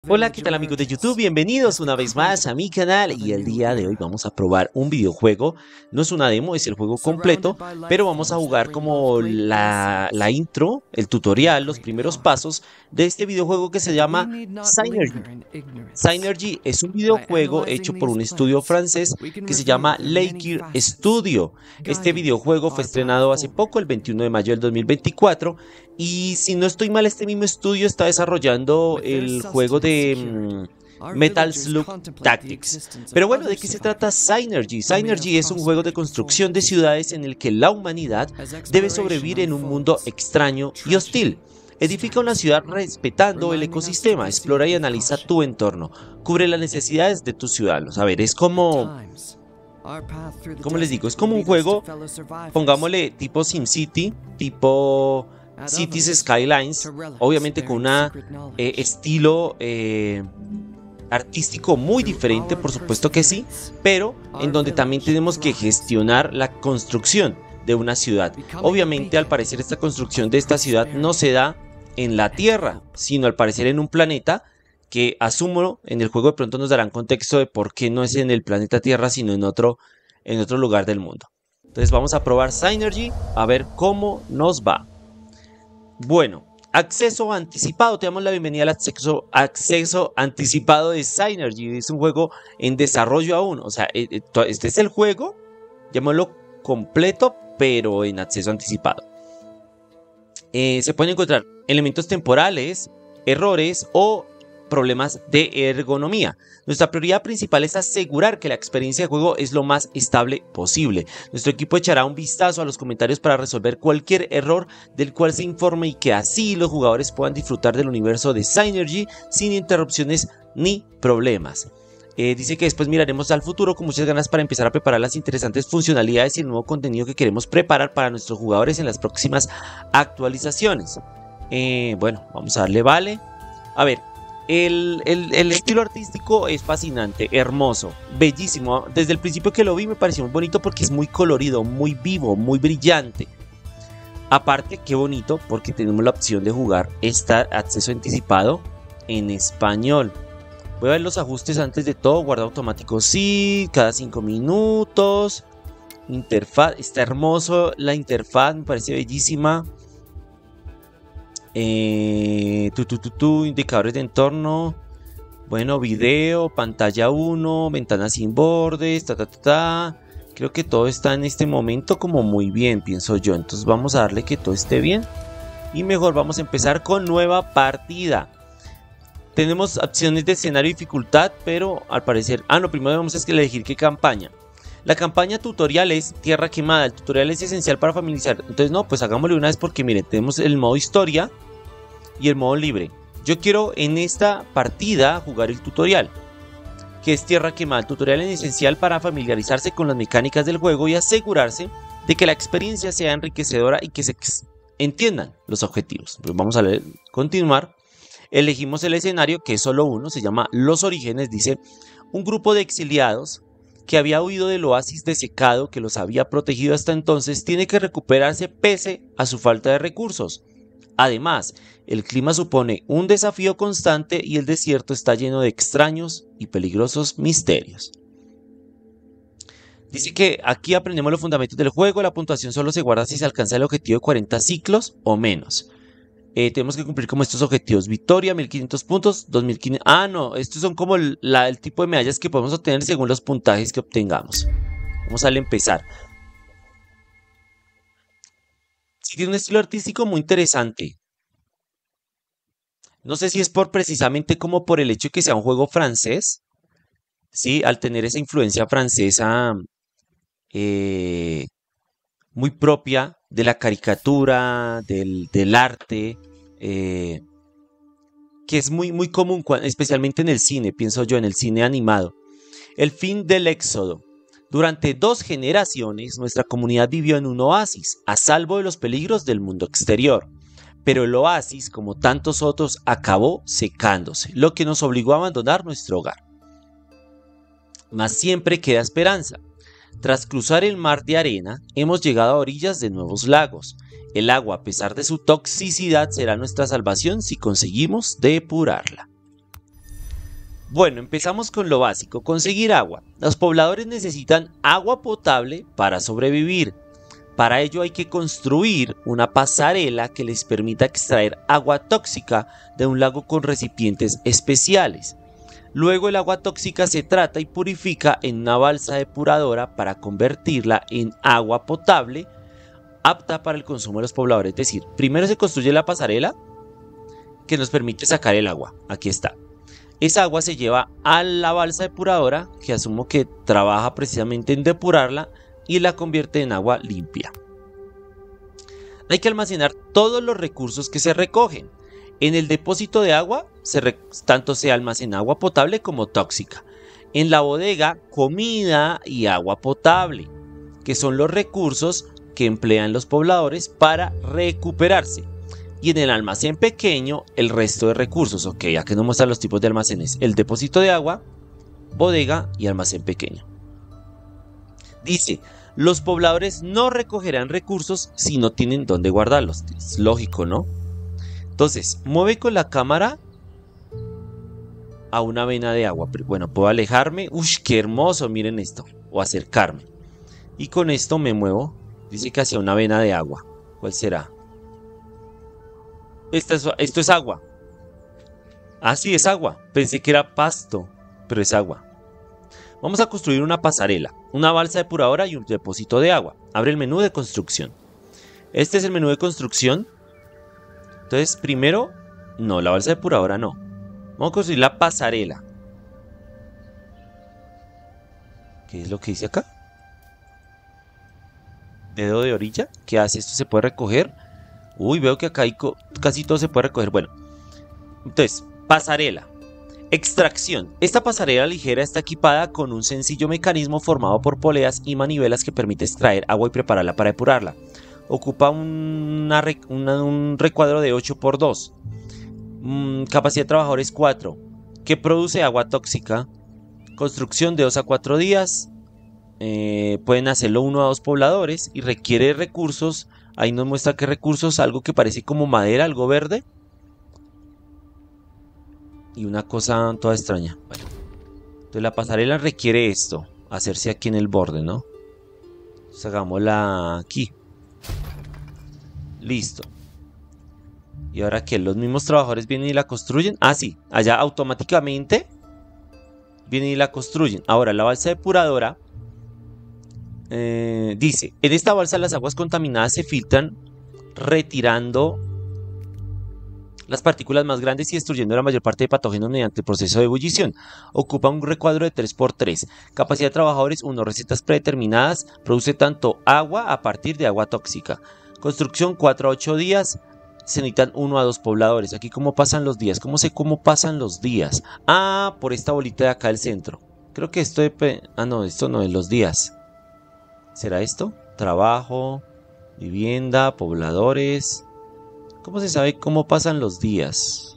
Hola, ¿qué tal amigos de YouTube? Bienvenidos una vez más a mi canal y el día de hoy vamos a probar un videojuego. No es una demo, es el juego completo, pero vamos a jugar como la intro, el tutorial, los primeros pasos de este videojuego que se llama Psynergy. Psynergy es un videojuego hecho por un estudio francés que se llama Lakir Studio. Este videojuego fue estrenado hace poco, el 21 de mayo del 2024, y si no estoy mal, este mismo estudio está desarrollando el juego de Metal Slug Tactics. Pero bueno, ¿de qué se trata Psynergy? Psynergy es un juego de construcción de ciudades en el que la humanidad debe sobrevivir en un mundo extraño y hostil. Edifica una ciudad respetando el ecosistema, explora y analiza tu entorno, cubre las necesidades de tus ciudadanos. A ver, es como les digo, es como un juego, pongámosle tipo SimCity, tipo Cities Skylines, obviamente con un estilo artístico muy diferente, por supuesto que sí, pero en donde también tenemos que gestionar la construcción de una ciudad. Obviamente, al parecer, esta construcción de esta ciudad no se da en la Tierra, sino al parecer en un planeta que asumo en el juego de pronto nos darán contexto de por qué no es en el planeta Tierra, sino en otro lugar del mundo. Entonces vamos a probar Psynergy a ver cómo nos va. Bueno, acceso anticipado, te damos la bienvenida al acceso anticipado de Psynergy. Es un juego en desarrollo aún, o sea, este es el juego, llamémoslo completo, pero en acceso anticipado. Se pueden encontrar elementos temporales, errores o problemas de ergonomía. Nuestra prioridad principal es asegurar que la experiencia de juego es lo más estable posible. Nuestro equipo echará un vistazo a los comentarios para resolver cualquier error del cual se informe y que así los jugadores puedan disfrutar del universo de Psynergy sin interrupciones ni problemas. Dice que después miraremos al futuro con muchas ganas para empezar a preparar las interesantes funcionalidades y el nuevo contenido que queremos preparar para nuestros jugadores en las próximas actualizaciones. Bueno, vamos a darle vale. A ver, el estilo artístico es fascinante, hermoso, bellísimo. Desde el principio que lo vi me pareció muy bonito porque es muy colorido, muy vivo, muy brillante. Aparte, qué bonito porque tenemos la opción de jugar este acceso anticipado en español. Voy a ver los ajustes antes de todo. Guardado automático sí, cada 5 minutos. Interfaz, está hermoso la interfaz, me parece bellísima. Indicadores de entorno. Bueno, video, pantalla 1, ventanas sin bordes, Creo que todo está en este momento como muy bien, pienso yo. Entonces vamos a darle que todo esté bien. Y mejor vamos a empezar con nueva partida. Tenemos opciones de escenario y dificultad, pero al parecer... primero vamos a elegir qué campaña. La campaña tutorial es Tierra Quemada. El tutorial es esencial para familiarizar. Entonces no, pues hagámosle una vez porque miren, tenemos el modo historia y el modo libre. Yo quiero en esta partida jugar el tutorial, que es Tierra Quemada. El tutorial es esencial para familiarizarse con las mecánicas del juego y asegurarse de que la experiencia sea enriquecedora y que se entiendan los objetivos. Pues vamos a leer, continuar. Elegimos el escenario, que es solo uno, se llama Los Orígenes. Dice, un grupo de exiliados que había huido del oasis desecado que los había protegido hasta entonces tiene que recuperarse pese a su falta de recursos. Además, el clima supone un desafío constante y el desierto está lleno de extraños y peligrosos misterios. Dice que aquí aprendemos los fundamentos del juego. La puntuación solo se guarda si se alcanza el objetivo de 40 ciclos o menos. Tenemos que cumplir como estos objetivos. Victoria, 1500 puntos, 2500... no, estos son como el tipo de medallas que podemos obtener según los puntajes que obtengamos. Vamos a empezar. Sí, tiene un estilo artístico muy interesante. No sé si es precisamente como por el hecho de que sea un juego francés. Sí, al tener esa influencia francesa muy propia de la caricatura, del arte, que es muy común, especialmente en el cine, pienso yo, en el cine animado. El fin del éxodo. Durante 2 generaciones, nuestra comunidad vivió en un oasis, a salvo de los peligros del mundo exterior. Pero el oasis, como tantos otros, acabó secándose, lo que nos obligó a abandonar nuestro hogar. Mas siempre queda esperanza. Tras cruzar el mar de arena, hemos llegado a orillas de nuevos lagos. El agua, a pesar de su toxicidad, será nuestra salvación si conseguimos depurarla. Bueno, empezamos con lo básico, conseguir agua. Los pobladores necesitan agua potable para sobrevivir. Para ello hay que construir una pasarela que les permita extraer agua tóxica de un lago con recipientes especiales. Luego el agua tóxica se trata y purifica en una balsa depuradora para convertirla en agua potable apta para el consumo de los pobladores. Es decir, primero se construye la pasarela que nos permite sacar el agua. Aquí está. Esa agua se lleva a la balsa depuradora, que asumo que trabaja precisamente en depurarla y la convierte en agua limpia. Hay que almacenar todos los recursos que se recogen. En el depósito de agua, tanto se almacena agua potable como tóxica. En la bodega, comida y agua potable, que son los recursos que emplean los pobladores para recuperarse. Y en el almacén pequeño, el resto de recursos. Ok, aquí nos muestran los tipos de almacenes. El depósito de agua, bodega y almacén pequeño. Dice, los pobladores no recogerán recursos si no tienen dónde guardarlos. Es lógico, ¿no? Entonces, mueve con la cámara a una vena de agua. Bueno, puedo alejarme. Uy, qué hermoso, miren esto. O acercarme. Y con esto me muevo. Dice que hacia una vena de agua. ¿Cuál será? Esto es agua. Ah, sí, es agua. Pensé que era pasto, pero es agua. Vamos a construir una pasarela, una balsa depuradora y un depósito de agua. Abre el menú de construcción. Este es el menú de construcción. Entonces, primero, no, la balsa depuradora no. Vamos a construir la pasarela. ¿Qué es lo que dice acá? Dedo de orilla. ¿Qué hace? Esto se puede recoger. Uy, veo que acá casi todo se puede recoger. Bueno, entonces, pasarela. Extracción. Esta pasarela ligera está equipada con un sencillo mecanismo formado por poleas y manivelas que permite extraer agua y prepararla para depurarla. Ocupa un recuadro de 8×2. Capacidad de trabajadores 4. Que produce agua tóxica. Construcción de 2 a 4 días. Pueden hacerlo 1 a 2 pobladores y requiere recursos. Ahí nos muestra qué recursos, algo que parece como madera, algo verde. Y una cosa toda extraña. Bueno, entonces la pasarela requiere esto, hacerse aquí en el borde, ¿no? Entonces hagámosla aquí. Listo. Y ahora que los mismos trabajadores vienen y la construyen. Ah, sí, allá automáticamente vienen y la construyen. Ahora la balsa depuradora dice, en esta balsa las aguas contaminadas se filtran retirando las partículas más grandes y destruyendo la mayor parte de patógenos mediante el proceso de ebullición. Ocupa un recuadro de 3×3. Capacidad de trabajadores 1. Recetas predeterminadas. Produce tanto agua a partir de agua tóxica. Construcción 4 a 8 días. Se necesitan 1 a 2 pobladores. Aquí cómo pasan los días. ¿Cómo sé cómo pasan los días? Ah, por esta bolita de acá del centro. Creo que esto de... Ah, no, esto no es los días. ¿Será esto? Trabajo, vivienda, pobladores. ¿Cómo se sabe cómo pasan los días?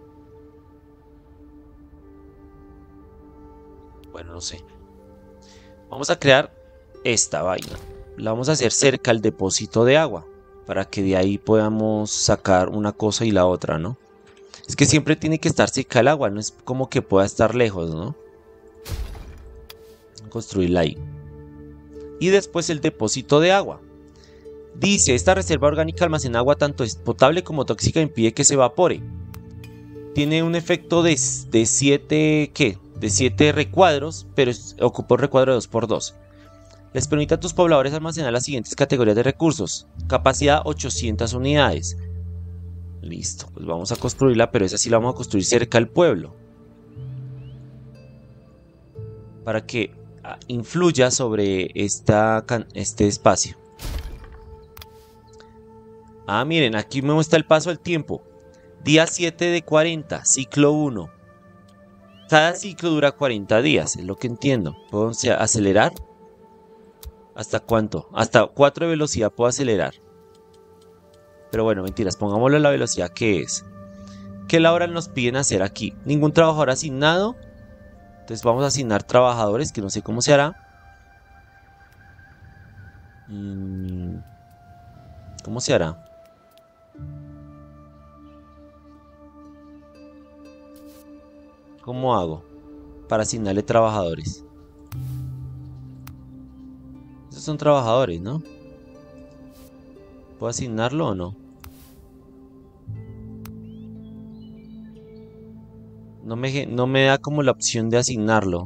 Bueno, no sé. Vamos a crear esta vaina. La vamos a hacer cerca al depósito de agua. Para que de ahí podamos sacar una cosa y la otra, ¿no? Es que siempre tiene que estar cerca el agua. No es como que pueda estar lejos, ¿no? Construirla ahí. Y después el depósito de agua. Dice, esta reserva orgánica almacena agua tanto potable como tóxica e impide que se evapore. Tiene un efecto de 7, ¿qué? De 7 recuadros, pero ocupa un recuadro de 2×2. Les permite a tus pobladores almacenar las siguientes categorías de recursos. Capacidad 800 unidades. Listo, pues vamos a construirla, pero esa sí la vamos a construir cerca al pueblo. Para que influya sobre este espacio. Ah, miren, aquí me muestra el paso del tiempo. Día 7 de 40, ciclo 1. Cada ciclo dura 40 días, es lo que entiendo. ¿Puedo acelerar? ¿Hasta cuánto? Hasta 4 de velocidad puedo acelerar. Pero bueno, mentiras, pongámosle la velocidad que es. ¿Qué labor nos piden hacer aquí? Ningún trabajador asignado. Entonces vamos a asignar trabajadores, que no sé cómo se hará. ¿Cómo se hará? ¿Cómo hago? para asignarle trabajadores. Estos son trabajadores, ¿no? ¿Puedo asignarlo o no? No me da como la opción de asignarlo.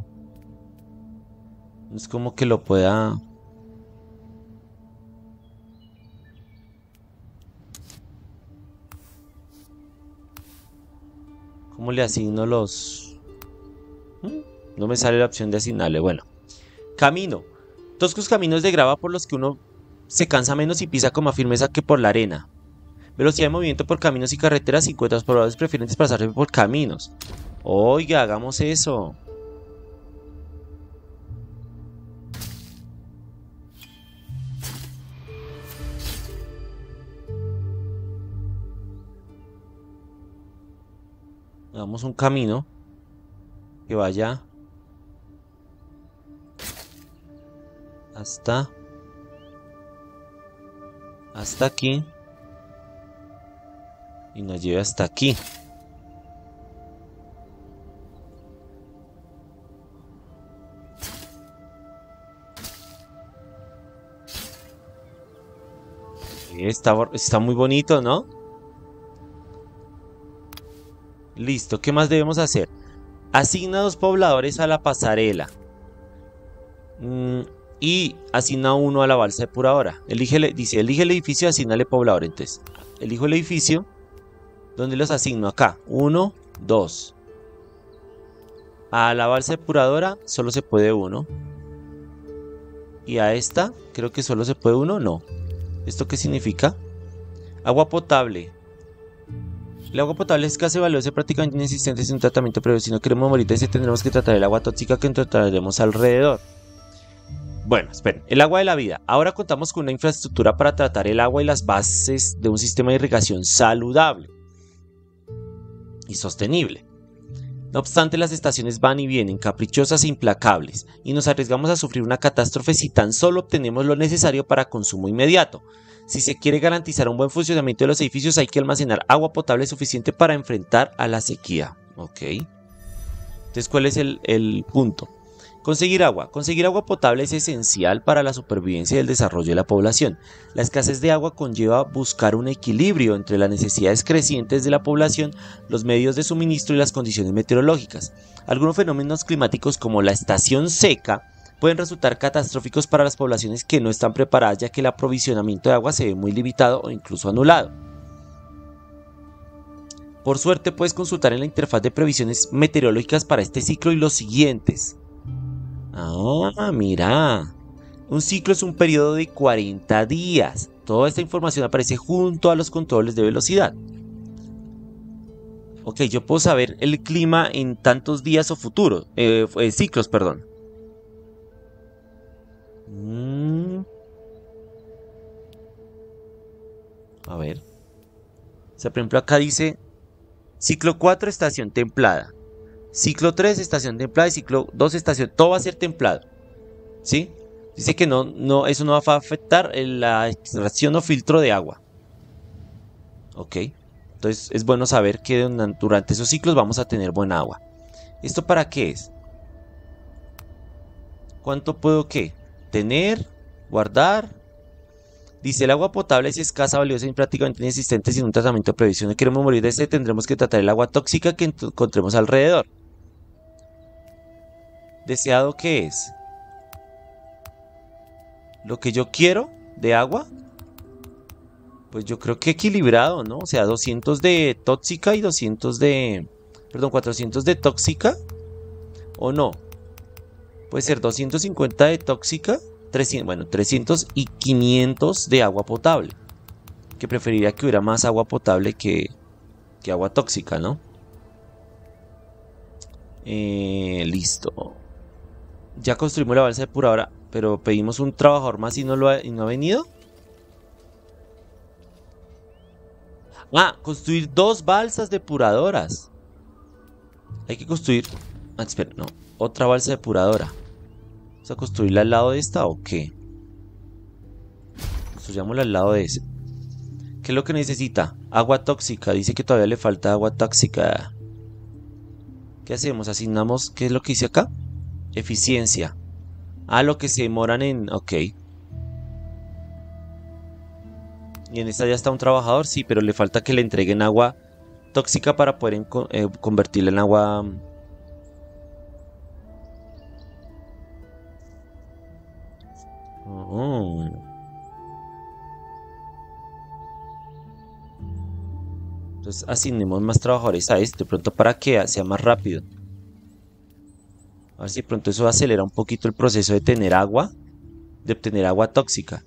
No es como que lo pueda... ¿Cómo le asigno los...? No me sale la opción de asignarle. Bueno. Camino. Toscos caminos de grava por los que uno se cansa menos y pisa con más firmeza que por la arena. Velocidad de movimiento por caminos y carreteras. 50 pobladores prefieren desplazarse por caminos. Oiga, hagamos eso. Hagamos un camino que vaya hasta aquí y nos lleve hasta aquí. Está muy bonito, ¿no? Listo, ¿qué más debemos hacer? Asigna 2 pobladores a la pasarela. Y asigna 1 a la balsa depuradora. Dice, elige el edificio y asignale poblador. Entonces, elijo el edificio. ¿Dónde los asigno? Acá. 1, 2. A la balsa depuradora solo se puede 1. Y a esta, creo que solo se puede 1. No. ¿Esto qué significa? Agua potable. El agua potable es escasa y valiosa, prácticamente inexistente sin un tratamiento previo. Si no queremos morir de sed, tendremos que tratar el agua tóxica que encontraremos alrededor. Bueno, esperen. El agua de la vida. Ahora contamos con una infraestructura para tratar el agua y las bases de un sistema de irrigación saludable y sostenible. No obstante, las estaciones van y vienen, caprichosas e implacables, y nos arriesgamos a sufrir una catástrofe si tan solo obtenemos lo necesario para consumo inmediato. Si se quiere garantizar un buen funcionamiento de los edificios, hay que almacenar agua potable suficiente para enfrentar a la sequía. Ok. Entonces, ¿cuál es el punto? Conseguir agua. Conseguir agua potable es esencial para la supervivencia y el desarrollo de la población. La escasez de agua conlleva buscar un equilibrio entre las necesidades crecientes de la población, los medios de suministro y las condiciones meteorológicas. Algunos fenómenos climáticos como la estación seca pueden resultar catastróficos para las poblaciones que no están preparadas, ya que el aprovisionamiento de agua se ve muy limitado o incluso anulado. Por suerte puedes consultar en la interfaz de previsiones meteorológicas para este ciclo y los siguientes. Ah, mira. Un ciclo es un periodo de 40 días. Toda esta información aparece junto a los controles de velocidad. Ok, yo puedo saber el clima en tantos días o futuros. Ciclos, perdón. A ver. O sea, por ejemplo, acá dice ciclo 4, estación templada. Ciclo 3, estación templada. Y ciclo 2, estación. Todo va a ser templado. ¿Sí? Dice que eso no va a afectar la extracción o filtro de agua. Ok. Entonces es bueno saber que durante esos ciclos vamos a tener buena agua. ¿Esto para qué es? ¿Cuánto puedo qué? Tener, guardar. Dice, el agua potable es escasa, valiosa y prácticamente inexistente sin un tratamiento de previsión. No queremos morir de sed, tendremos que tratar el agua tóxica que encontremos alrededor. ¿Deseado qué es? Lo que yo quiero de agua. Pues yo creo que equilibrado, ¿no? O sea, 200 de tóxica y 200 de... Perdón, 400 de tóxica. ¿O no? Puede ser 250 de tóxica. 300 y 500 de agua potable. Que preferiría que hubiera más agua potable que agua tóxica, ¿no? Listo. Ya construimos la balsa depuradora, pero pedimos un trabajador más y no ha venido. Ah, construir 2 balsas depuradoras. Hay que construir... Ah, espera, no. Otra balsa depuradora. ¿Vamos a construirla al lado de esta o qué? Construyámosla al lado de ese. ¿Qué es lo que necesita? Agua tóxica. Dice que todavía le falta agua tóxica. ¿Qué hacemos? Asignamos, ¿qué es lo que dice acá? Eficiencia. Ah, lo que se demoran en... Ok. Y en esta ya está un trabajador, sí, pero le falta que le entreguen agua tóxica para poder convertirla en agua... Oh. Entonces asignemos más trabajadores a este, de pronto para que sea más rápido. A ver si de pronto eso acelera un poquito el proceso de tener agua, de obtener agua tóxica.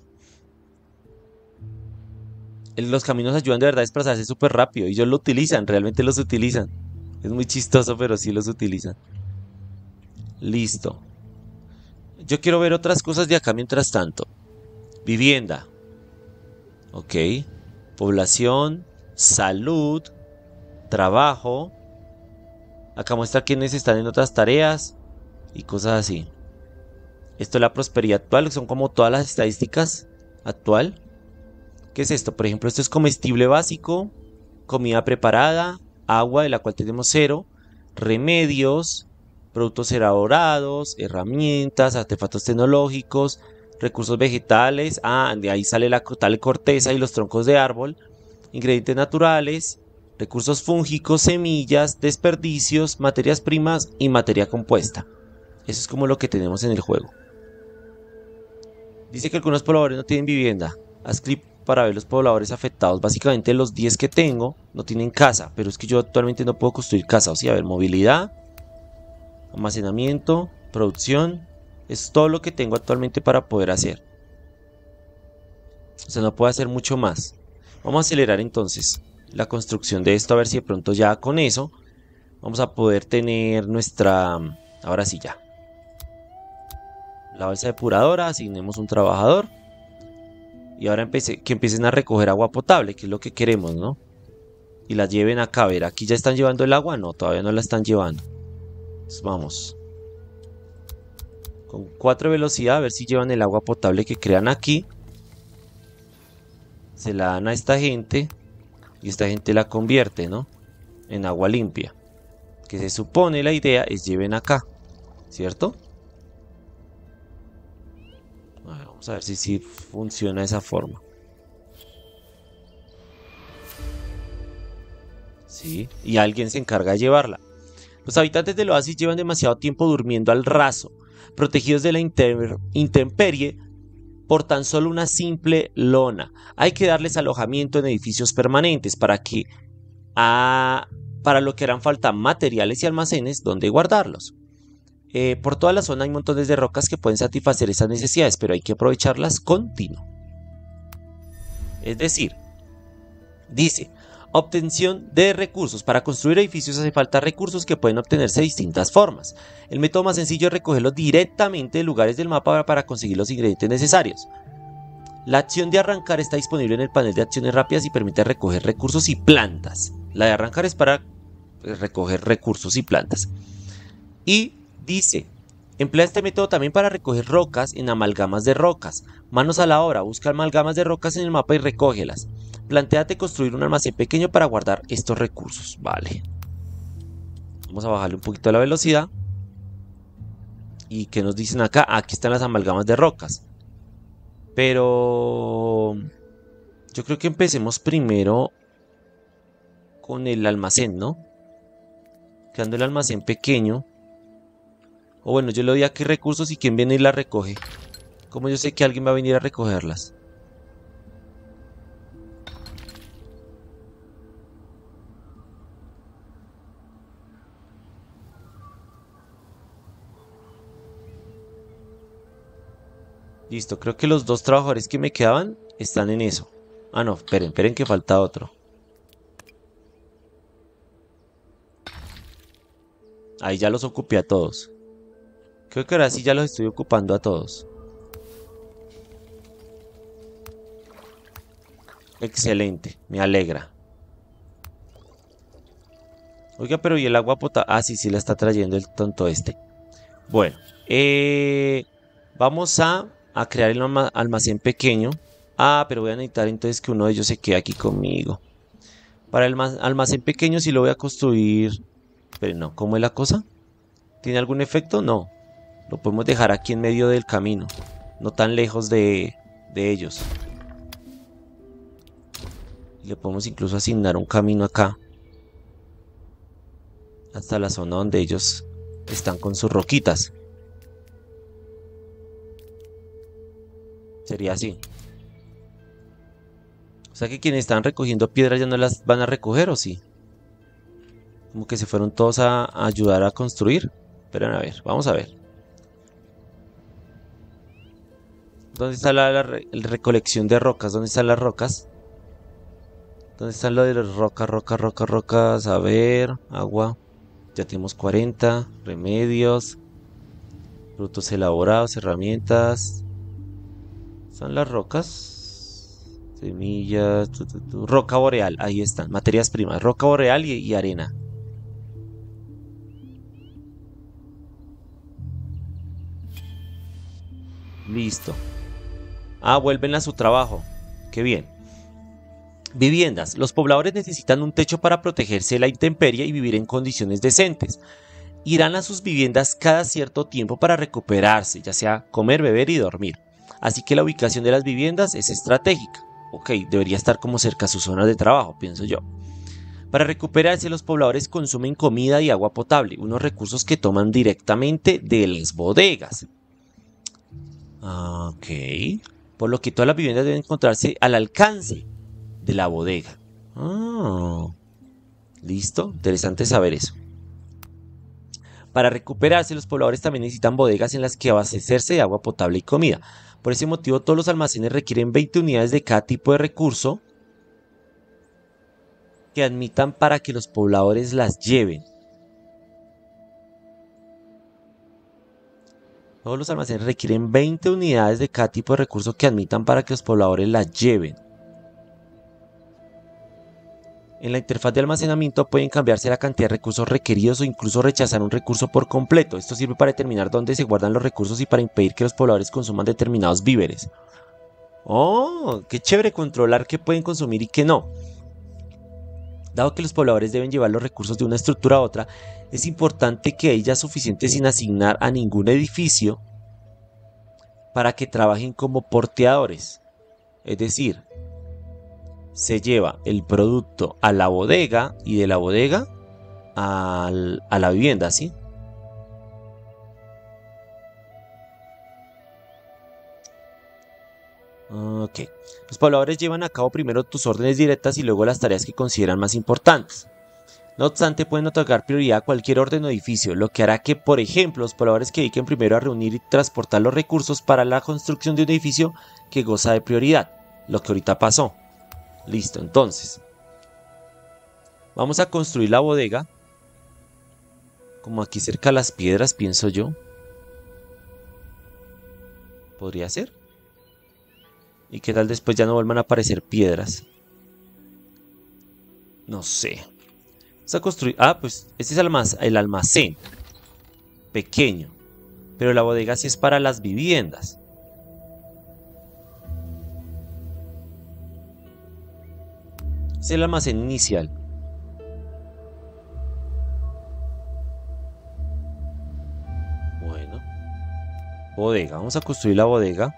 Los caminos ayudan de verdad a desplazarse súper rápido y ellos lo utilizan, realmente los utilizan. Es muy chistoso, pero sí los utilizan. Listo. Yo quiero ver otras cosas de acá mientras tanto. Vivienda. Ok. Población. Salud. Trabajo. Acá muestra quiénes están en otras tareas. Y cosas así. Esto es la prosperidad actual. Son como todas las estadísticas actual. ¿Qué es esto? Por ejemplo, esto es comestible básico. Comida preparada. Agua, de la cual tenemos 0. Remedios. Productos elaborados, herramientas, artefactos tecnológicos, recursos vegetales, de ahí sale la tal corteza y los troncos de árbol, ingredientes naturales, recursos fúngicos, semillas, desperdicios, materias primas y materia compuesta. Eso es como lo que tenemos en el juego. Dice que algunos pobladores no tienen vivienda. Haz clic para ver los pobladores afectados. Básicamente los 10 que tengo no tienen casa, pero es que yo actualmente no puedo construir casa. O sea, a ver, movilidad, almacenamiento, producción, es todo lo que tengo actualmente para poder hacer. O sea, no puedo hacer mucho más. Vamos a acelerar entonces la construcción de esto, a ver si de pronto ya con eso vamos a poder tener nuestra... Ahora sí ya. La balsa depuradora, asignemos un trabajador. Y ahora que empiecen a recoger agua potable, que es lo que queremos, ¿no? Y la lleven acá, a ver, ¿aquí ya están llevando el agua? No, todavía no la están llevando. Vamos con 4 velocidad a ver si llevan el agua potable que crean aquí. Se la dan a esta gente y esta gente la convierte, ¿no? En agua limpia, que se supone la idea es lleven acá, ¿cierto? Vamos a ver si funciona de esa forma. Sí, y alguien se encarga de llevarla. Los habitantes del oasis llevan demasiado tiempo durmiendo al raso, protegidos de la intemperie por tan solo una simple lona. Hay que darles alojamiento en edificios permanentes para lo que harán falta materiales y almacenes donde guardarlos. Por toda la zona hay montones de rocas que pueden satisfacer esas necesidades, pero hay que aprovecharlas continuo. Es decir, dice... Obtención de recursos. Para construir edificios hace falta recursos que pueden obtenerse de distintas formas. El método más sencillo es recogerlos directamente de lugares del mapa para conseguir los ingredientes necesarios. La acción de arrancar está disponible en el panel de acciones rápidas y permite recoger recursos y plantas. La de arrancar es para recoger recursos y plantas. Y dice, emplea este método también para recoger rocas en amalgamas de rocas. Manos a la obra, busca amalgamas de rocas en el mapa y recógelas. Plantéate construir un almacén pequeño para guardar estos recursos. Vale. Vamos a bajarle un poquito la velocidad. ¿Y qué nos dicen acá? Aquí están las amalgamas de rocas. Pero... yo creo que empecemos primero con el almacén, ¿no? Quedando el almacén pequeño. O bueno, yo le doy aquí recursos y quién viene y la recoge. ¿Cómo yo sé que alguien va a venir a recogerlas? Listo, creo que los 2 trabajadores que me quedaban están en eso. Ah, no, esperen que falta otro. Ahí ya los ocupé a todos. Creo que ahora sí ya los estoy ocupando a todos. Excelente, me alegra. Oiga, pero ¿y el agua potable? Ah, sí la está trayendo el tonto este. Bueno, vamos a crear el almacén pequeño. Ah, pero voy a necesitar entonces que uno de ellos se quede aquí conmigo. Para el almacén pequeño sí lo voy a construir Pero no, ¿cómo es la cosa? ¿Tiene algún efecto? No. Lo podemos dejar aquí en medio del camino. No tan lejos de ellos. Y le podemos incluso asignar un camino acá. Hasta la zona donde ellos están con sus roquitas. Sería así. O sea que quienes están recogiendo piedras ya no las van a recoger, ¿o sí? Como que se fueron todos a ayudar a construir. Esperen a ver, vamos a ver. ¿Dónde está la recolección de rocas? ¿Dónde están las rocas? ¿Dónde están lo de las rocas? A ver, agua. Ya tenemos 40. Remedios. Frutos elaborados, herramientas. ¿Están las rocas? Semillas. Roca boreal, ahí están. Materias primas. Roca boreal y arena. Listo. Ah, vuelven a su trabajo. Qué bien. Viviendas. Los pobladores necesitan un techo para protegerse de la intemperie y vivir en condiciones decentes. Irán a sus viviendas cada cierto tiempo para recuperarse, ya sea comer, beber y dormir. Así que la ubicación de las viviendas es estratégica. Ok, debería estar como cerca a su zona de trabajo, pienso yo. Para recuperarse, los pobladores consumen comida y agua potable, unos recursos que toman directamente de las bodegas. Ok. Por lo que todas las viviendas deben encontrarse al alcance de la bodega. Listo, interesante saber eso. Para recuperarse, los pobladores también necesitan bodegas en las que abastecerse de agua potable y comida. Por ese motivo, todos los almacenes requieren 20 unidades de cada tipo de recurso que admitan para que los pobladores las lleven. Todos los almacenes requieren 20 unidades de cada tipo de recurso que admitan para que los pobladores las lleven. En la interfaz de almacenamiento pueden cambiarse la cantidad de recursos requeridos o incluso rechazar un recurso por completo. Esto sirve para determinar dónde se guardan los recursos y para impedir que los pobladores consuman determinados víveres. ¡Oh! ¡Qué chévere controlar qué pueden consumir y qué no! Dado que los pobladores deben llevar los recursos de una estructura a otra, es importante que haya suficiente sin asignar a ningún edificio para que trabajen como porteadores. Es decir, se lleva el producto a la bodega y de la bodega a la vivienda, ¿sí? Ok. Los pobladores llevan a cabo primero tus órdenes directas y luego las tareas que consideran más importantes. No obstante, pueden otorgar prioridad a cualquier orden o edificio, lo que hará que, por ejemplo, los pobladores que dediquen primero a reunir y transportar los recursos para la construcción de un edificio que goza de prioridad, lo que ahorita pasó. Listo, entonces vamos a construir la bodega como aquí cerca de las piedras, pienso yo. Podría ser. ¿Y qué tal después ya no vuelvan a aparecer piedras? No sé. Vamos a construir... Ah, pues este es el almacén pequeño, pero la bodega sí es para las viviendas. Es el almacén inicial. Bueno. Bodega. Vamos a construir la bodega.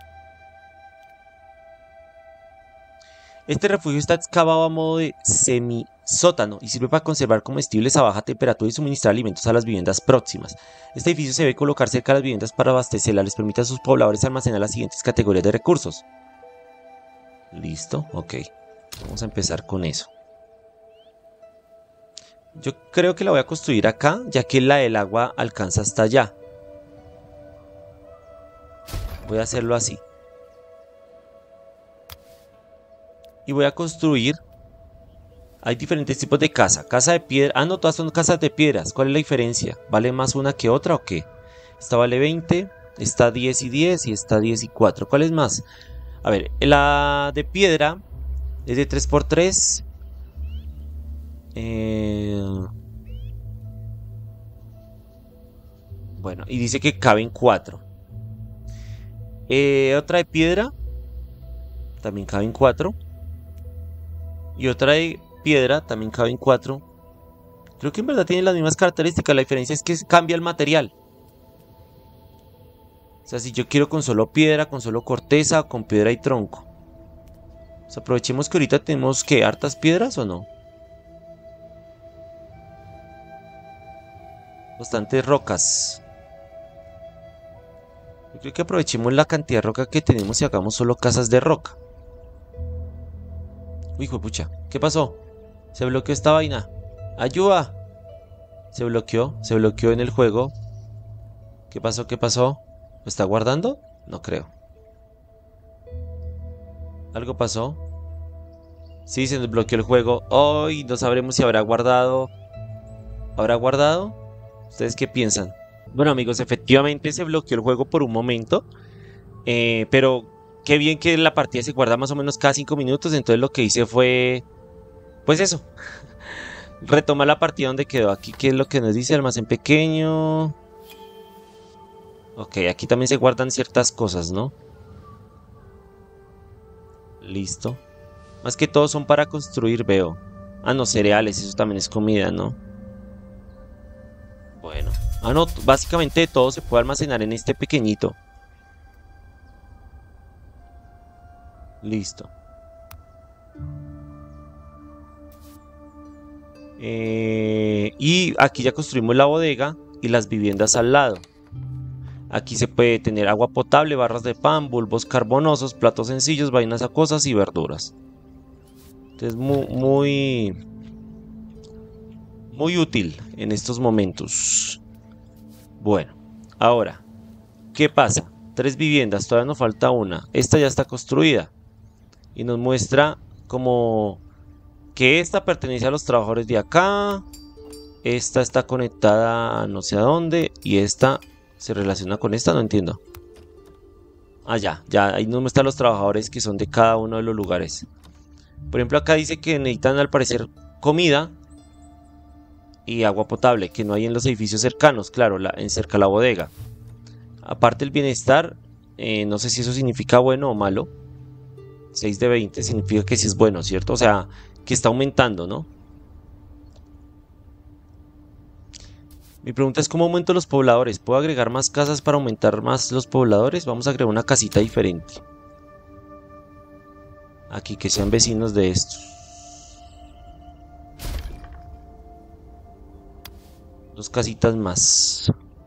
Este refugio está excavado a modo de semisótano y sirve para conservar comestibles a baja temperatura y suministrar alimentos a las viviendas próximas. Este edificio se debe colocar cerca de las viviendas para abastecerlas. Les permite a sus pobladores almacenar las siguientes categorías de recursos. Listo, ok. Vamos a empezar con eso. Yo creo que la voy a construir acá, ya que la del agua alcanza hasta allá. Voy a hacerlo así. Y voy a construir. Hay diferentes tipos de casa. Casa de piedra. Ah, no, todas son casas de piedras. ¿Cuál es la diferencia? ¿Vale más una que otra o qué? Esta vale 20. Esta 10 y 10. Y esta 10 y 4. ¿Cuál es más? A ver, la de piedra es de 3×3. Bueno, y dice que caben 4. Otra de piedra. También caben 4. Y otra de piedra también caben 4. Creo que en verdad tienen las mismas características. La diferencia es que cambia el material. O sea, si yo quiero con solo piedra, con solo corteza, o con piedra y tronco. O sea, aprovechemos que ahorita tenemos que hartas piedras o no. Bastantes rocas. Yo creo que aprovechemos la cantidad de roca que tenemos y hagamos solo casas de roca. Uy, juepucha, ¿qué pasó? Se bloqueó esta vaina. ¡Ayuda! Se bloqueó en el juego. ¿Qué pasó? ¿Qué pasó? ¿Lo está guardando? No creo. ¿Algo pasó? Sí, se desbloqueó el juego. Hoy no sabremos si habrá guardado. ¿Habrá guardado? ¿Ustedes qué piensan? Bueno, amigos, efectivamente se bloqueó el juego por un momento. Pero qué bien que la partida se guarda más o menos cada 5 minutos. Entonces lo que hice fue... pues eso. Retoma la partida donde quedó. Aquí, ¿qué es lo que nos dice? Almacén pequeño. Ok, aquí también se guardan ciertas cosas, ¿no? Listo. Más que todo son para construir, veo. Ah, no, cereales, eso también es comida, ¿no? Bueno. Ah, no, básicamente todo se puede almacenar en este pequeñito. Listo. Y aquí ya construimos la bodega y las viviendas al lado. Aquí se puede tener agua potable, barras de pan, bulbos carbonosos, platos sencillos, vainas acuosas y verduras. Entonces muy útil en estos momentos. Bueno, ahora, ¿qué pasa? 3 viviendas, todavía nos falta una. Esta ya está construida y nos muestra como que esta pertenece a los trabajadores de acá. Esta está conectada a no sé a dónde y esta se relaciona con esta, no entiendo. Ah, ya, ahí nos muestran los trabajadores que son de cada uno de los lugares. Por ejemplo, acá dice que necesitan al parecer comida y agua potable, que no hay en los edificios cercanos, claro, en cerca de la bodega. Aparte el bienestar, no sé si eso significa bueno o malo. 6 de 20 significa que sí es bueno, ¿cierto? O sea, que está aumentando, ¿no? Mi pregunta es ¿cómo aumento los pobladores? ¿Puedo agregar más casas para aumentar más los pobladores? Vamos a agregar una casita diferente. Aquí, que sean vecinos de estos. 2 casitas más.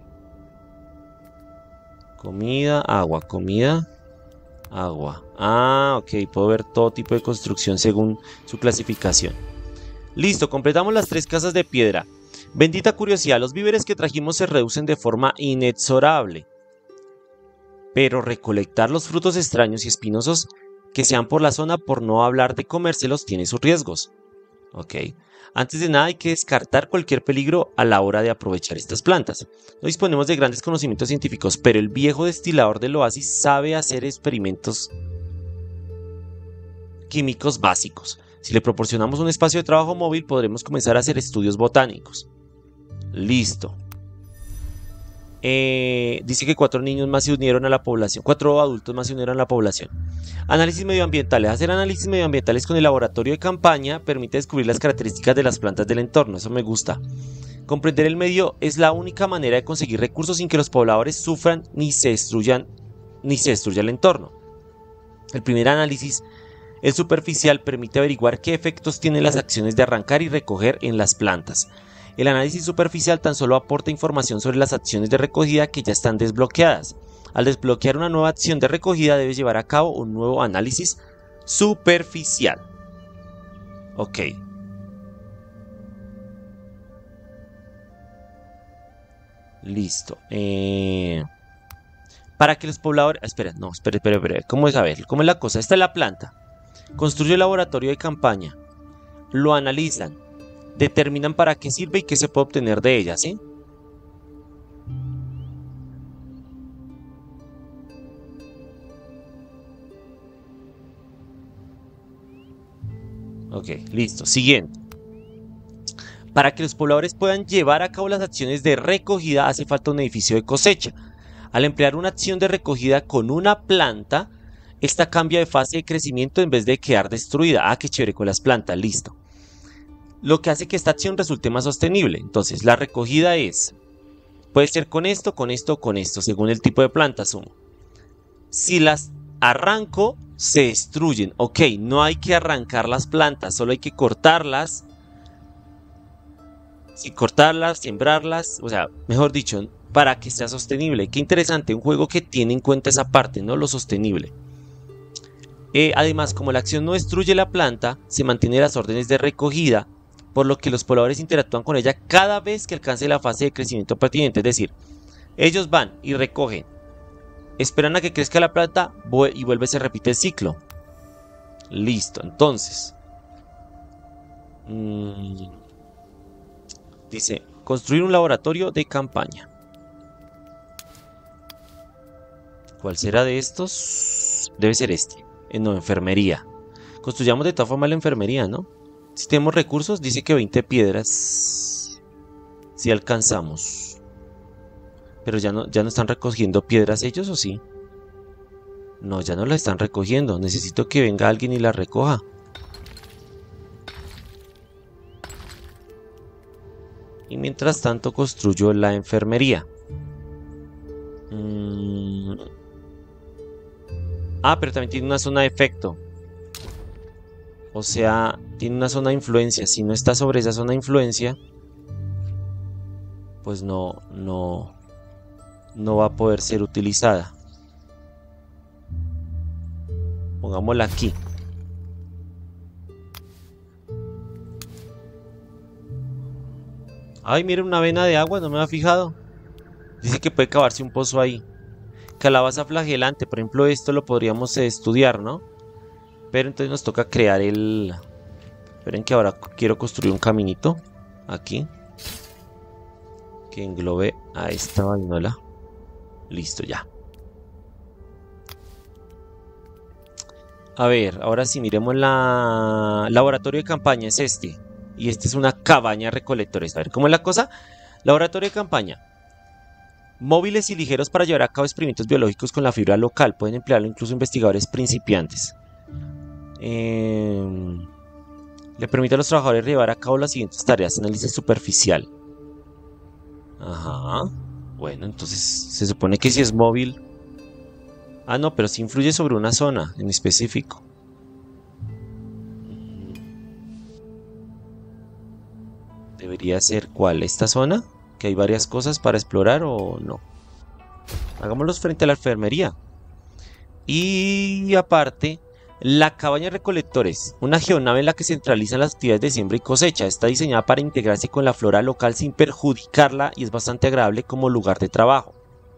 Comida, agua, comida, agua. Ah, ok, puedo ver todo tipo de construcción según su clasificación. Listo, completamos las 3 casas de piedra. Bendita curiosidad, los víveres que trajimos se reducen de forma inexorable. Pero recolectar los frutos extraños y espinosos que sean por la zona, por no hablar de comérselos, tiene sus riesgos. Ok. Antes de nada hay que descartar cualquier peligro a la hora de aprovechar estas plantas. No disponemos de grandes conocimientos científicos, pero el viejo destilador del oasis sabe hacer experimentos químicos básicos. Si le proporcionamos un espacio de trabajo móvil, podremos comenzar a hacer estudios botánicos. Listo. Dice que 4 niños más se unieron a la población. 4 adultos más se unieron a la población. Análisis medioambientales. Hacer análisis medioambientales con el laboratorio de campaña permite descubrir las características de las plantas del entorno. Eso me gusta. Comprender el medio es la única manera de conseguir recursos sin que los pobladores sufran ni se destruya el entorno. El primer análisis, el superficial, permite averiguar qué efectos tienen las acciones de arrancar y recoger en las plantas. El análisis superficial tan solo aporta información sobre las acciones de recogida que ya están desbloqueadas. Al desbloquear una nueva acción de recogida debes llevar a cabo un nuevo análisis superficial. Ok. Listo. Para que los pobladores... Espera. ¿Cómo es? A ver, ¿cómo es la cosa? Esta es la planta. Construye el laboratorio de campaña. Lo analizan. Determinan para qué sirve y qué se puede obtener de ella, ¿sí? Ok, listo. Siguiente. Para que los pobladores puedan llevar a cabo las acciones de recogida hace falta un edificio de cosecha. Al emplear una acción de recogida con una planta, esta cambia de fase de crecimiento en vez de quedar destruida. Ah, qué chévere con las plantas, listo. lo que hace que esta acción resulte más sostenible. Entonces, la recogida puede ser con esto, con esto o con esto, según el tipo de planta, asumo. Si las arranco, se destruyen. Ok, no hay que arrancar las plantas, solo hay que cortarlas. Sí, cortarlas, sembrarlas, o sea, mejor dicho, para que sea sostenible. Qué interesante, un juego que tiene en cuenta esa parte, ¿no? Lo sostenible. Además, como la acción no destruye la planta, se mantienen las órdenes de recogida, por lo que los pobladores interactúan con ella cada vez que alcance la fase de crecimiento pertinente. Es decir, ellos van y recogen, esperan a que crezca la planta y vuelve, se repite el ciclo. Listo, entonces. Dice, construir un laboratorio de campaña. ¿Cuál será de estos? Debe ser este. No, enfermería. Construyamos de todas formas la enfermería, ¿no? Si tenemos recursos, dice que 20 piedras. Si alcanzamos. Pero ya no están recogiendo piedras ellos, ¿o sí? No, ya no la están recogiendo. Necesito que venga alguien y la recoja. Y mientras tanto construyo la enfermería. Pero también tiene una zona de efecto. O sea, tiene una zona de influencia. Si no está sobre esa zona de influencia, pues no va a poder ser utilizada. Pongámosla aquí. Ay, miren, una vena de agua, no me había fijado. Dice que puede cavarse un pozo ahí. Calabaza flagelante, por ejemplo, esto lo podríamos estudiar, ¿no? Pero entonces nos toca crear el... Esperen que ahora quiero construir un caminito. Aquí. Que englobe a esta vainola. Listo, ya. A ver, ahora sí, miremos la... Laboratorio de campaña es este. Y este es una cabaña de recolectores. A ver, ¿cómo es la cosa? Laboratorio de campaña. Móviles y ligeros para llevar a cabo experimentos biológicos con la fibra local. Pueden emplearlo incluso investigadores principiantes. Le permite a los trabajadores llevar a cabo las siguientes tareas. Análisis superficial. Ajá. Bueno, entonces se supone que si es móvil... Ah, no, pero sí influye sobre una zona en específico. Debería ser ¿cuál? ¿Esta zona? ¿Que hay varias cosas para explorar o no? Hagámoslos frente a la enfermería. Y aparte, la cabaña de recolectores. Una geonave en la que se centralizan las actividades de siembra y cosecha. Está diseñada para integrarse con la flora local sin perjudicarla y es bastante agradable como lugar de trabajo.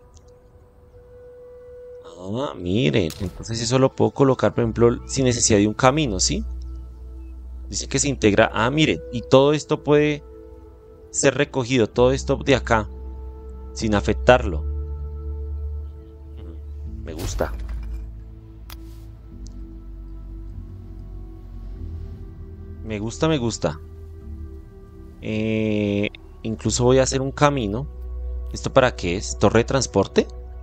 Ah, miren, entonces eso lo puedo colocar, por ejemplo, sin necesidad de un camino, ¿sí? Dice que se integra. Ah, miren, y todo esto puede ser recogido, todo esto de acá, sin afectarlo. Me gusta. Me gusta, me gusta. Incluso voy a hacer un camino. ¿Esto para qué es? ¿Torre de transporte?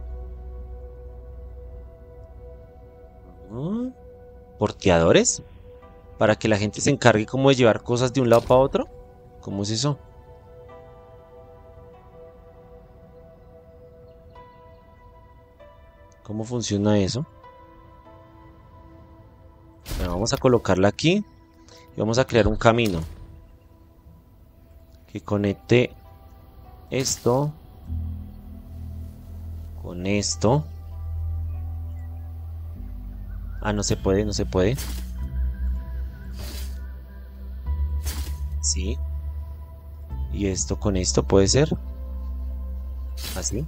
¿Porteadores? ¿Para que la gente se encargue como de llevar cosas de un lado para otro? ¿Cómo es eso? ¿Cómo funciona eso? Bueno, vamos a colocarla aquí y vamos a crear un camino que conecte esto con esto. Ah, no se puede, no se puede. Sí. Y esto con esto puede ser. Así.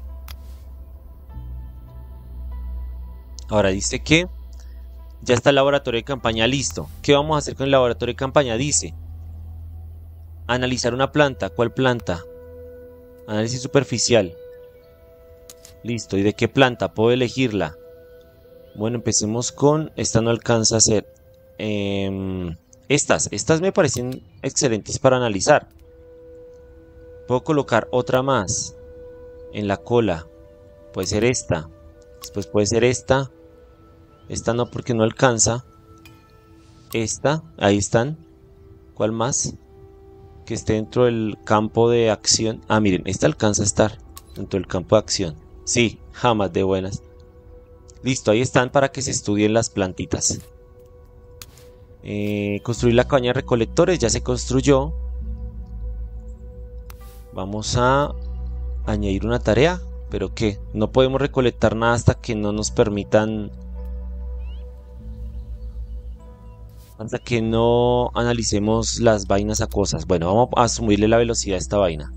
Ahora dice que ya está el laboratorio de campaña listo. ¿Qué vamos a hacer con el laboratorio de campaña? Dice analizar una planta. ¿Cuál planta? Análisis superficial. Listo. ¿Y de qué planta? Puedo elegirla. Bueno, empecemos con... Esta no alcanza a ser... Estas me parecen excelentes para analizar. Puedo colocar otra más en la cola. Puede ser esta. Después puede ser esta. Esta no, porque no alcanza. Esta, ahí están. ¿Cuál más? que esté dentro del campo de acción. Ah, miren, esta alcanza a estar dentro del campo de acción. Sí, jamás de buenas. Listo, ahí están para que se estudien las plantitas. Construir la cabaña de recolectores, ya se construyó. Vamos a añadir una tarea. ¿Pero qué? No podemos recolectar nada hasta que no nos permitan... Hasta que no analicemos las vainas acuosas. Bueno, vamos a subirle la velocidad a esta vaina.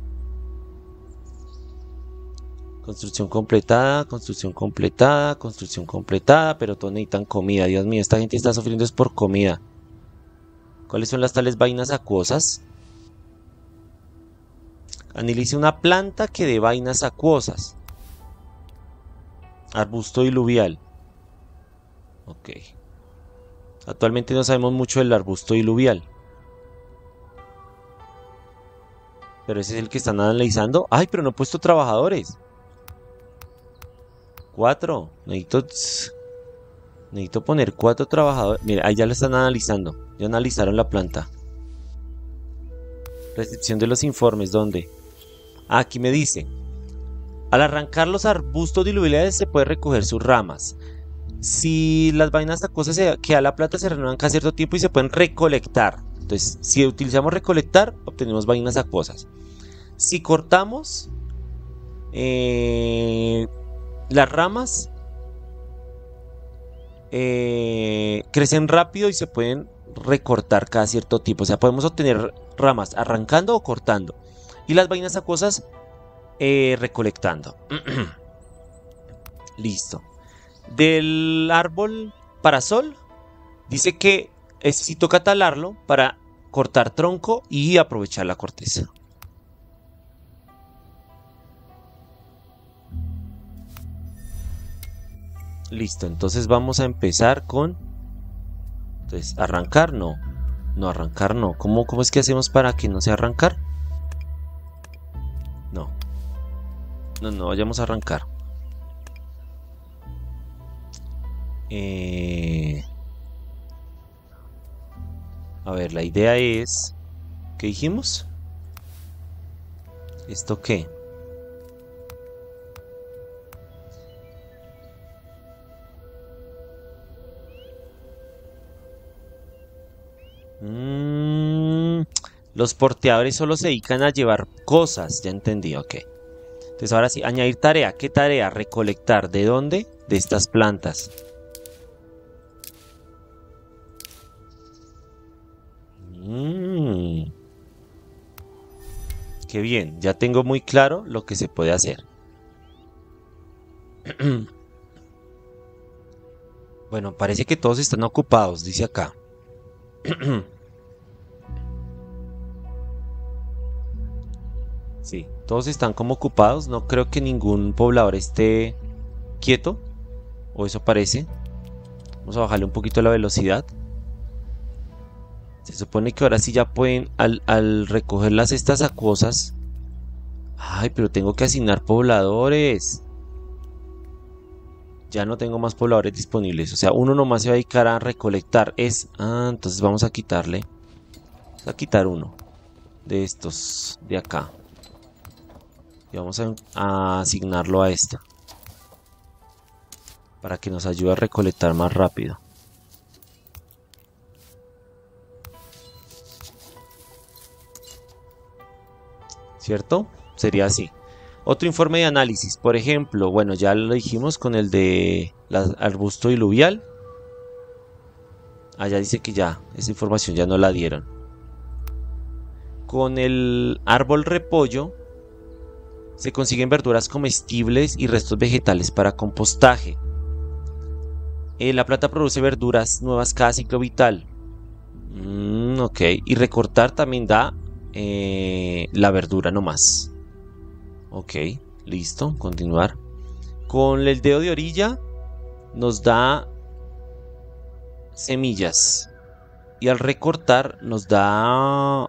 Construcción completada, construcción completada, construcción completada. Pero todos necesitan comida. Dios mío, esta gente está sufriendo es por comida. ¿Cuáles son las tales vainas acuosas? Analice una planta que dé vainas acuosas. Arbusto diluvial. Ok. Actualmente no sabemos mucho del arbusto diluvial. Pero ese es el que están analizando. ¡Ay, pero no he puesto trabajadores! 4. Necesito poner 4 trabajadores. Mira, ahí ya lo están analizando. Ya analizaron la planta. Recepción de los informes. ¿Dónde? Ah, aquí me dice. Al arrancar los arbustos diluviales se puede recoger sus ramas. Si las vainas acuosas que da la planta se renuevan cada cierto tiempo y se pueden recolectar. Entonces, si utilizamos recolectar, obtenemos vainas acuosas. Si cortamos las ramas, crecen rápido y se pueden recortar cada cierto tiempo. O sea, podemos obtener ramas arrancando o cortando. Y las vainas acuosas recolectando. Listo. Del árbol parasol, dice que necesito talarlo para cortar tronco y aprovechar la corteza. Listo, entonces vamos a empezar con... Entonces, arrancar no. No, arrancar no. ¿Cómo es que hacemos para que no sea arrancar? No. No vayamos a arrancar. A ver, la idea es... ¿Qué dijimos? ¿Esto qué? Los porteadores solo se dedican a llevar cosas. Ya entendí, ok. Entonces ahora sí, añadir tarea. ¿Qué tarea? Recolectar. ¿De dónde? De estas plantas. Qué bien, ya tengo muy claro lo que se puede hacer. Bueno, parece que todos están ocupados, dice acá. Sí, todos están como ocupados. No creo que ningún poblador esté quieto. O eso parece. Vamos a bajarle un poquito la velocidad. Se supone que ahora sí ya pueden, al recoger las cestas acuosas. Ay, pero tengo que asignar pobladores. Ya no tengo más pobladores disponibles. O sea, uno nomás se va a dedicar a recolectar. Entonces vamos a quitarle. Vamos a quitar uno de estos de acá. Y vamos a asignarlo a esta. Para que nos ayude a recolectar más rápido. ¿Cierto? Sería así. Otro informe de análisis, por ejemplo, bueno, ya lo dijimos con el de arbusto diluvial. Allá dice que ya, esa información ya no la dieron. Con el árbol repollo se consiguen verduras comestibles y restos vegetales para compostaje. La planta produce verduras nuevas cada ciclo vital. Ok, y recortar también da la verdura nomás. Ok, listo, continuar. Con el dedo de orilla nos da semillas. Y al recortar nos da...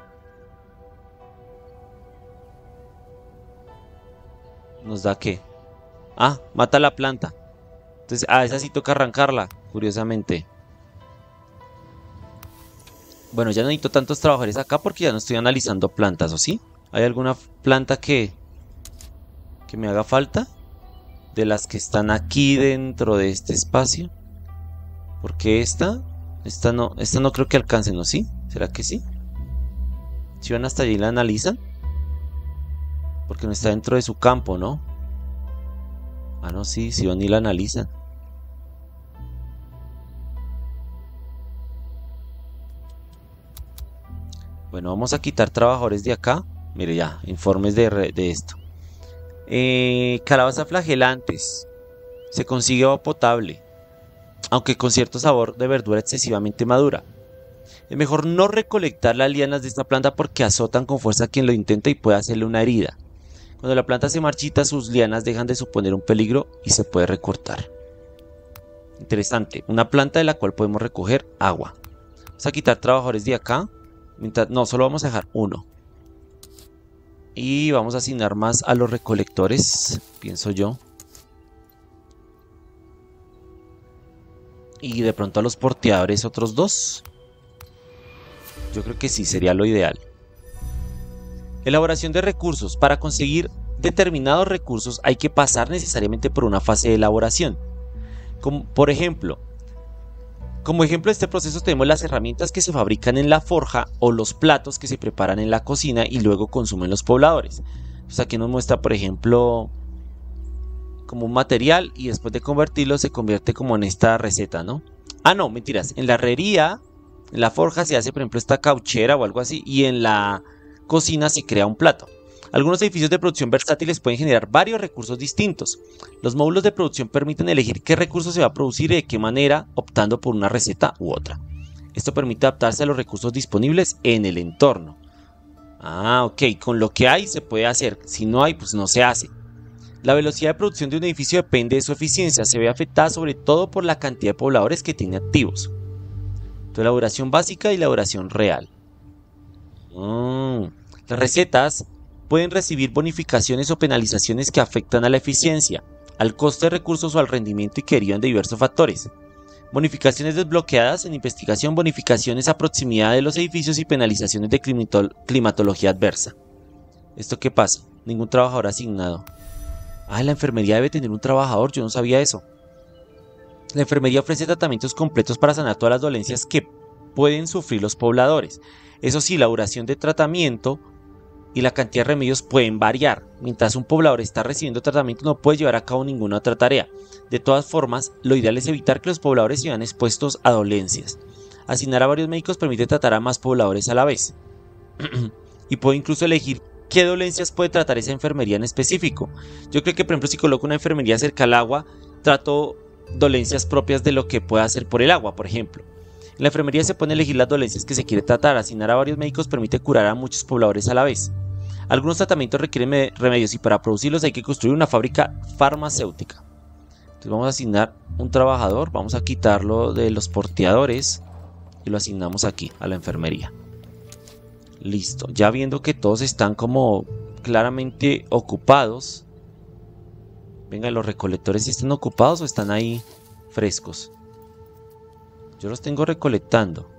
¿Nos da qué? Ah, mata la planta. Entonces, esa sí toca arrancarla, curiosamente. Bueno, ya no necesito tantos trabajadores acá porque ya no estoy analizando plantas, ¿o sí? ¿Hay alguna planta que me haga falta? De las que están aquí dentro de este espacio. Porque esta no creo que alcancen, ¿no? ¿Sí? ¿Será que sí? Si van hasta allí y la analizan. Porque no está dentro de su campo, ¿no? Ah, no, sí, si van y la analizan. Bueno, vamos a quitar trabajadores de acá. Mire ya, informes de esto. Calabaza flagelantes. Se consigue agua potable, aunque con cierto sabor de verdura excesivamente madura. Es mejor no recolectar las lianas de esta planta porque azotan con fuerza a quien lo intenta y puede hacerle una herida. Cuando la planta se marchita, sus lianas dejan de suponer un peligro y se puede recortar. Interesante, una planta de la cual podemos recoger agua. Vamos a quitar trabajadores de acá. No, solo vamos a dejar uno. Y vamos a asignar más a los recolectores, pienso yo. Y de pronto a los porteadores otros dos. Yo creo que sí, sería lo ideal. Elaboración de recursos. Para conseguir determinados recursos hay que pasar necesariamente por una fase de elaboración. Como ejemplo de este proceso tenemos las herramientas que se fabrican en la forja o los platos que se preparan en la cocina y luego consumen los pobladores. Pues aquí nos muestra, por ejemplo, como un material y después de convertirlo se convierte como en esta receta, ¿no? Ah, no, mentiras. En la herrería, en la forja se hace, por ejemplo, esta cauchera o algo así y en la cocina se crea un plato. Algunos edificios de producción versátiles pueden generar varios recursos distintos. Los módulos de producción permiten elegir qué recurso se va a producir y de qué manera, optando por una receta u otra. Esto permite adaptarse a los recursos disponibles en el entorno. Ah, ok, con lo que hay se puede hacer, si no hay, pues no se hace. La velocidad de producción de un edificio depende de su eficiencia, se ve afectada sobre todo por la cantidad de pobladores que tiene activos. Entonces, elaboración básica y elaboración real. Las recetas pueden recibir bonificaciones o penalizaciones que afectan a la eficiencia, al coste de recursos o al rendimiento y que derivan de diversos factores. Bonificaciones desbloqueadas en investigación, bonificaciones a proximidad de los edificios y penalizaciones de climatología adversa. ¿Esto qué pasa? Ningún trabajador asignado. Ah, la enfermería debe tener un trabajador, yo no sabía eso. La enfermería ofrece tratamientos completos para sanar todas las dolencias que pueden sufrir los pobladores. Eso sí, la duración de tratamiento y la cantidad de remedios pueden variar. Mientras un poblador está recibiendo tratamiento no puede llevar a cabo ninguna otra tarea. De todas formas, lo ideal es evitar que los pobladores se vean expuestos a dolencias. Asignar a varios médicos permite tratar a más pobladores a la vez. Y puede incluso elegir qué dolencias puede tratar esa enfermería en específico. Yo creo que, por ejemplo, si coloco una enfermería cerca al agua, trato dolencias propias de lo que pueda hacer por el agua, por ejemplo. En la enfermería se pueden elegir las dolencias que se quiere tratar. Asignar a varios médicos permite curar a muchos pobladores a la vez. Algunos tratamientos requieren remedios y para producirlos hay que construir una fábrica farmacéutica. Entonces vamos a asignar un trabajador, vamos a quitarlo de los porteadores y lo asignamos aquí, a la enfermería. Listo, ya viendo que todos están como claramente ocupados. Venga, ¿los recolectores están ocupados o están ahí frescos? Yo los tengo recolectando.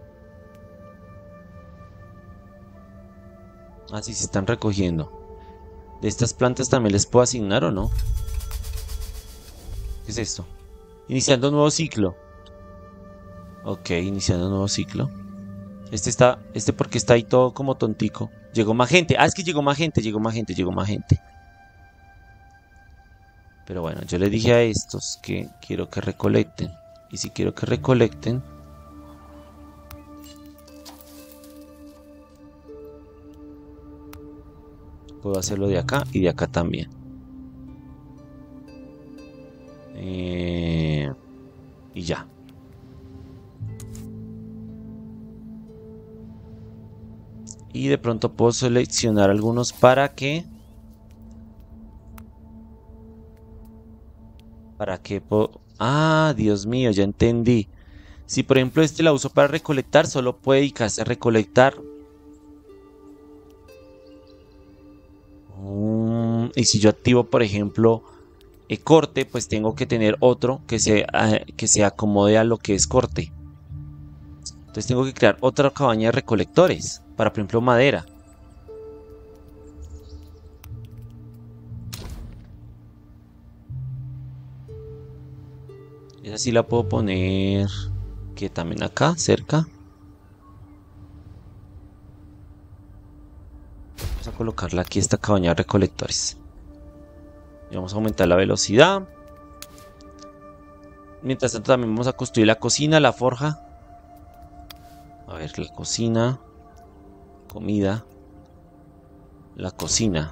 Ah, sí, se están recogiendo. ¿De estas plantas también les puedo asignar o no? ¿Qué es esto? Iniciando un nuevo ciclo. Ok, iniciando un nuevo ciclo. Este porque está ahí todo como tontico. Llegó más gente. Ah, es que llegó más gente. Pero bueno, yo les dije a estos que quiero que recolecten. Y si quiero que recolecten, puedo hacerlo de acá y de acá también. Y ya. Y de pronto puedo seleccionar algunos para que... Ah, Dios mío, ya entendí. Si por ejemplo este la uso para recolectar, solo puede dedicarse a recolectar. Y si yo activo, por ejemplo, corte, pues tengo que tener otro que se acomode a lo que es corte. Entonces tengo que crear otra cabaña de recolectores. Para, por ejemplo, madera. Esa sí la puedo poner... que también acá, cerca. Vamos a colocarla aquí, esta cabaña de recolectores. Y vamos a aumentar la velocidad. Mientras tanto también vamos a construir la cocina, la forja. A ver, la cocina. Comida. La cocina.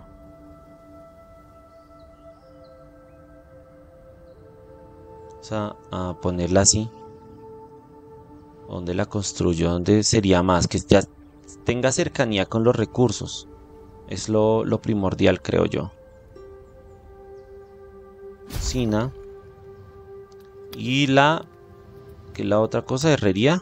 Vamos a ponerla así. ¿Dónde la construyo? ¿Dónde sería más? Que ya tenga cercanía con los recursos. Es lo primordial, creo yo. Cocina. Y ¿qué es la otra cosa? Herrería.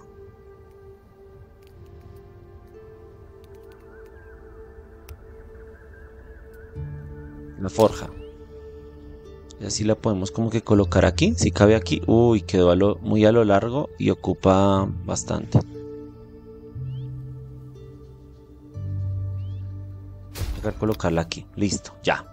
La forja. Y así la podemos como que colocar aquí. Si cabe aquí. Uy, quedó muy a lo largo y ocupa bastante. Voy a colocarla aquí. Listo, ya.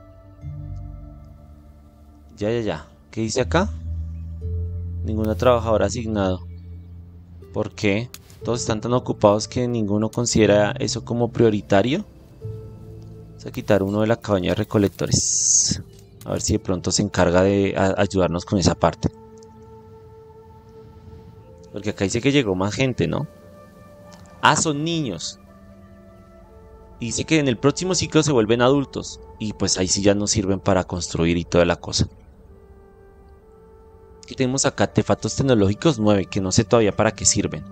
Ya. ¿Qué dice acá? Ninguna trabajadora asignado. ¿Por qué? Todos están tan ocupados que ninguno considera eso como prioritario. Vamos a quitar uno de la cabaña de recolectores. A ver si de pronto se encarga de ayudarnos con esa parte. Porque acá dice que llegó más gente, ¿no? Ah, son niños. Y dice que en el próximo ciclo se vuelven adultos. Y pues ahí sí ya nos sirven para construir y toda la cosa. Aquí tenemos acá artefactos tecnológicos 9, que no sé todavía para qué sirven.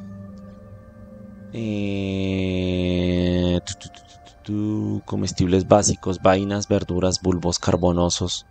Comestibles básicos, vainas, verduras, bulbos carbonosos.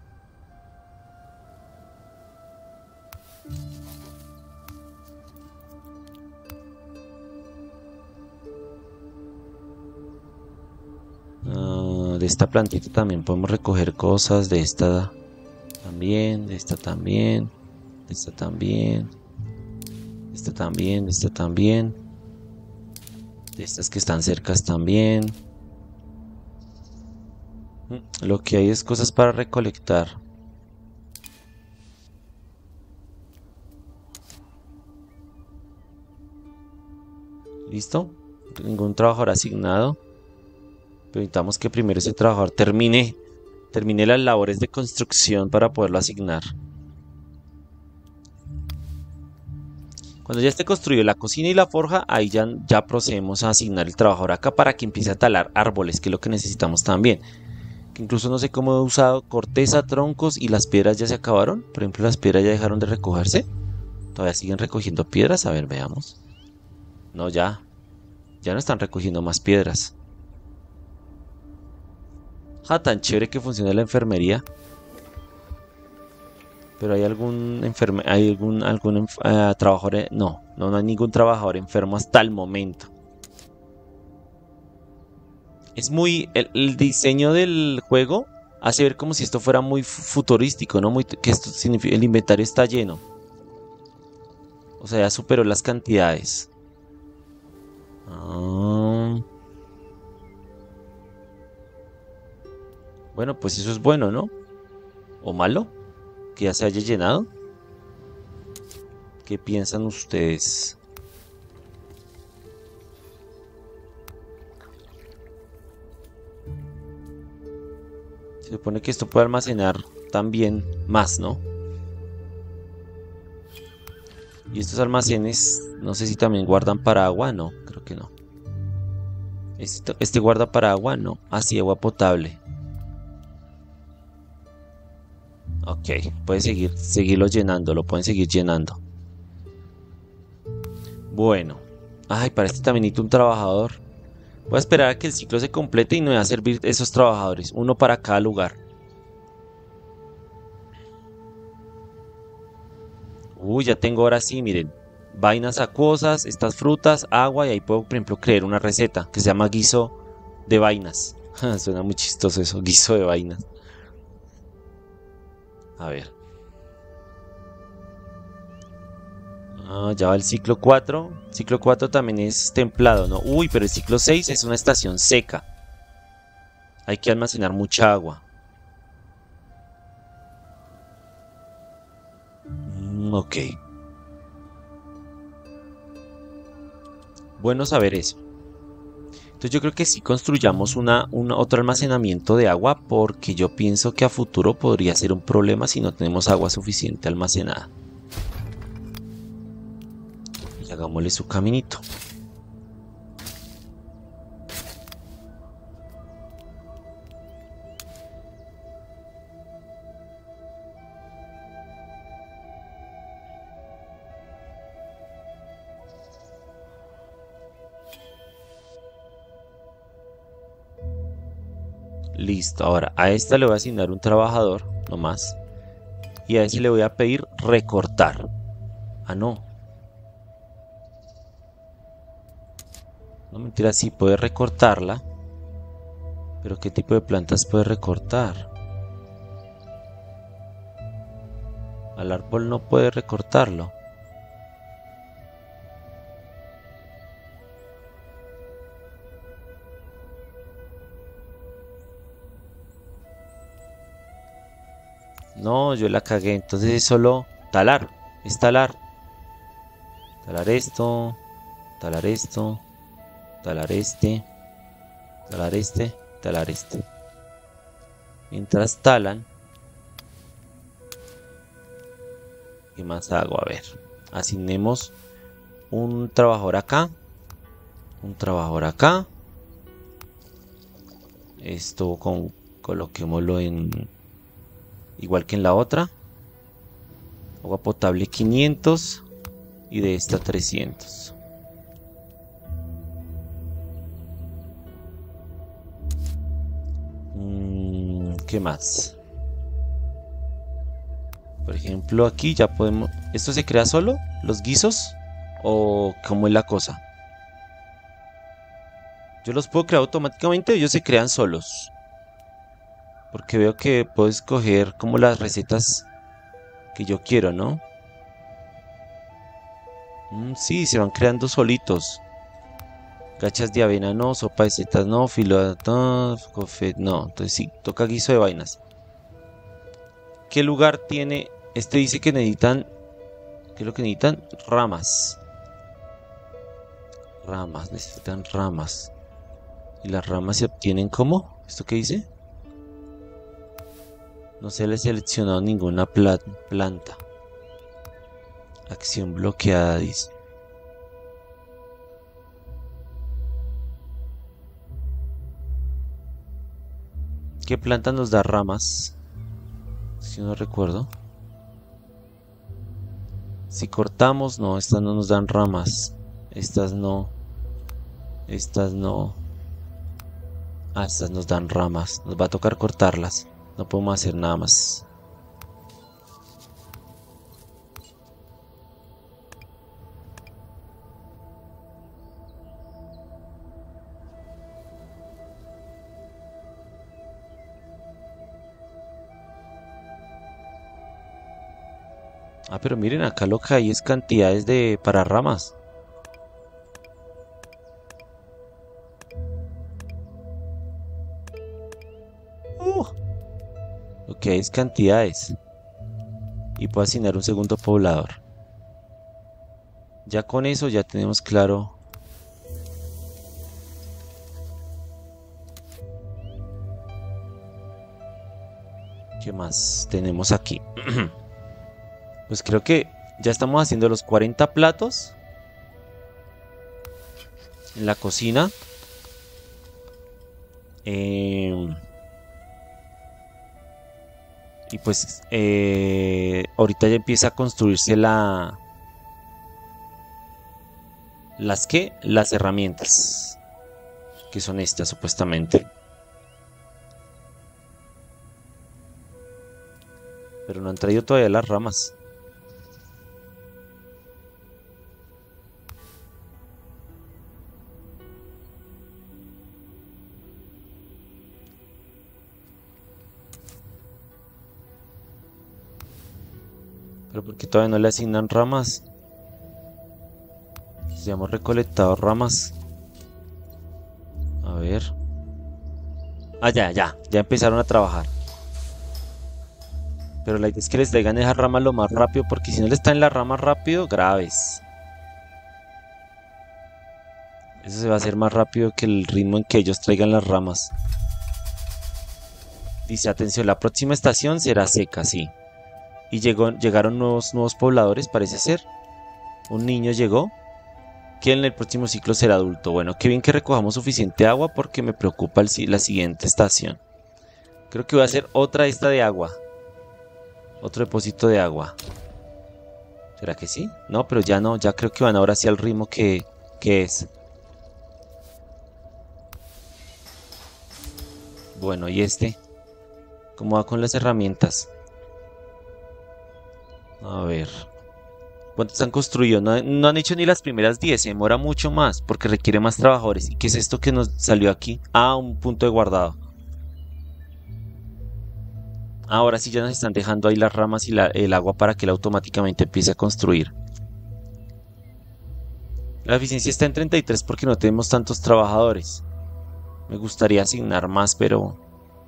De esta plantita también podemos recoger cosas. De esta también, de esta también, de esta también, de esta también, de esta también, de estas que están cercas también. Lo que hay es cosas para recolectar. ¿Listo? Ningún trabajador asignado. Pero necesitamos que primero ese trabajador termine las labores de construcción para poderlo asignar. Cuando ya esté construido la cocina y la forja, ahí ya procedemos a asignar el trabajador acá para que empiece a talar árboles, que es lo que necesitamos también. Que incluso no sé cómo he usado corteza, troncos y las piedras ya se acabaron. Por ejemplo, las piedras ya dejaron de recogerse. Todavía siguen recogiendo piedras. A ver, veamos. No, ya no están recogiendo más piedras. Tan chévere que funciona la enfermería. Pero hay algún trabajador. No hay ningún trabajador enfermo hasta el momento. Es muy. El diseño del juego hace ver como si esto fuera muy futurístico, ¿no? Que esto significa. El inventario está lleno. O sea, ya superó las cantidades. Bueno, pues eso es bueno, ¿no? ¿O malo? Que ya se haya llenado. ¿Qué piensan ustedes? Se supone que esto puede almacenar también más, ¿no? Y estos almacenes, no sé si también guardan para agua, no, creo que no. Este guarda para agua, no. Así, agua potable. Ok, puede seguirlo llenando, lo pueden seguir llenando. Bueno. Ay, para este también necesito un trabajador. Voy a esperar a que el ciclo se complete y me va a servir esos trabajadores. Uno para cada lugar. Uy, ya tengo ahora sí, miren. Vainas acuosas, estas frutas, agua y ahí puedo, por ejemplo, crear una receta que se llama guiso de vainas. Suena muy chistoso eso, guiso de vainas. A ver. Ah, ya va el ciclo 4. Ciclo 4 también es templado, ¿no? Uy, pero el ciclo 6 es una estación seca. Hay que almacenar mucha agua. Ok. Bueno saber eso. Entonces yo creo que sí construyamos otro almacenamiento de agua porque yo pienso que a futuro podría ser un problema si no tenemos agua suficiente almacenada. Y hagámosle su caminito. Listo, ahora a esta le voy a asignar un trabajador, nomás. Y a ese le voy a pedir recortar. Ah, no. No, mentira, sí puede recortarla. Pero ¿qué tipo de plantas puede recortar? Al árbol no puede recortarlo. No, yo la cagué. Entonces es solo talar. Es talar. Talar esto. Talar esto. Talar este. Talar este. Talar este. Mientras talan. ¿Qué más hago? A ver. Asignemos un trabajador acá. Un trabajador acá. Esto coloquémoslo en... Igual que en la otra. Agua potable 500. Y de esta 300. ¿Qué más? Por ejemplo, aquí ya podemos... ¿Esto se crea solo? ¿Los guisos? ¿O cómo es la cosa? Yo los puedo crear automáticamente o ellos se crean solos. Porque veo que puedo escoger como las recetas que yo quiero, ¿no? Sí, se van creando solitos. Gachas de avena no, sopa de setas no, filo no, no. Entonces sí, toca guiso de vainas. ¿Qué lugar tiene? Este dice que necesitan... ¿Qué es lo que necesitan? Ramas. Ramas, necesitan ramas. ¿Y las ramas se obtienen cómo? ¿Esto qué dice? No se le ha seleccionado ninguna planta. Acción bloqueada, dice. ¿Qué planta nos da ramas? Si no recuerdo. Si cortamos, no, estas no nos dan ramas. Estas no. Estas no. Ah, estas nos dan ramas. Nos va a tocar cortarlas. No podemos hacer nada más. Ah, pero miren, acá lo que hay es cantidades de para ramas. Lo que hay es cantidades. Y puedo asignar un segundo poblador. Ya con eso ya tenemos claro. ¿Qué más tenemos aquí? Pues creo que ya estamos haciendo los 40 platos en la cocina. Y pues ahorita ya empieza a construirse las herramientas, que son estas supuestamente. Pero no han traído todavía las ramas. Pero ¿por qué todavía no le asignan ramas? Pues ya hemos recolectado ramas. A ver. Ah, ya empezaron a trabajar. Pero la idea es que les traigan esas ramas lo más rápido, porque si no les traen las ramas rápido, graves. Eso se va a hacer más rápido que el ritmo en que ellos traigan las ramas. Dice, atención, la próxima estación será seca, sí. Y llegaron nuevos pobladores, parece ser. Un niño llegó. Que en el próximo ciclo será adulto. Bueno, qué bien que recojamos suficiente agua, porque me preocupa la siguiente estación. Creo que voy a hacer otra esta de agua. Otro depósito de agua. ¿Será que sí? No, pero ya no. Ya creo que van ahora sí al ritmo que es. Bueno, ¿y este? ¿Cómo va con las herramientas? A ver. ¿Cuántos han construido? No han hecho ni las primeras 10. Se demora mucho más porque requiere más trabajadores. ¿Y qué es esto que nos salió aquí? Ah, un punto de guardado. Ahora sí ya nos están dejando ahí las ramas y el agua para que él automáticamente empiece a construir. La eficiencia está en 33 porque no tenemos tantos trabajadores. Me gustaría asignar más, pero...